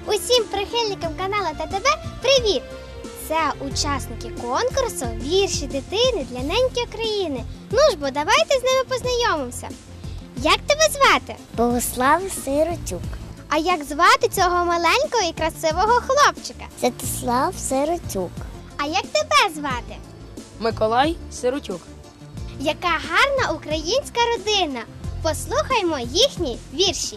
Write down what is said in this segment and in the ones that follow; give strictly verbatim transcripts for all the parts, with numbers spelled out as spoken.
Усім прихильникам каналу ТТБ привіт! Це учасники конкурсу «Вірші дитини для неньки України». Ну ж бо, давайте з ними познайомимося. Як тебе звати? Богослав Сиротюк. А як звати цього маленького і красивого хлопчика? Святослав Сиротюк. А як тебе звати? Миколай Сиротюк. Яка гарна українська родина! Послухаймо їхні вірші.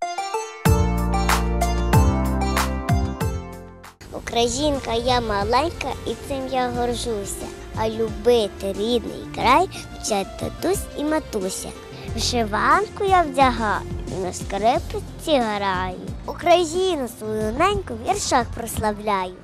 Українка я маленька і цим я горжуся. А любити рідний край вчать татусь і матуся. Вишиванку я вдягаю і на скрипці граю. Україну свою неньку в віршах прославляю.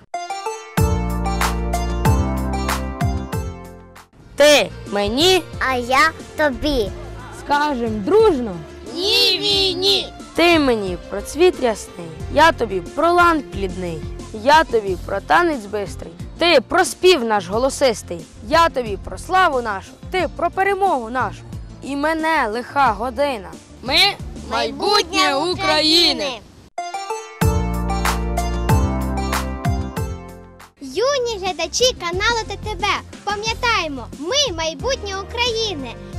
Ти мені А я тобі. скажем дружно. Ні війні! Ти мені про цвіт рясний, я тобі про лан плідний, я тобі про танець бистрий, ти про спів наш голосистий, я тобі про славу нашу, ти про перемогу нашу. І мене лиха година. Ми майбутнє України. Юні глядачі каналу ТТБ, пам'ятаємо, ми майбутнє України.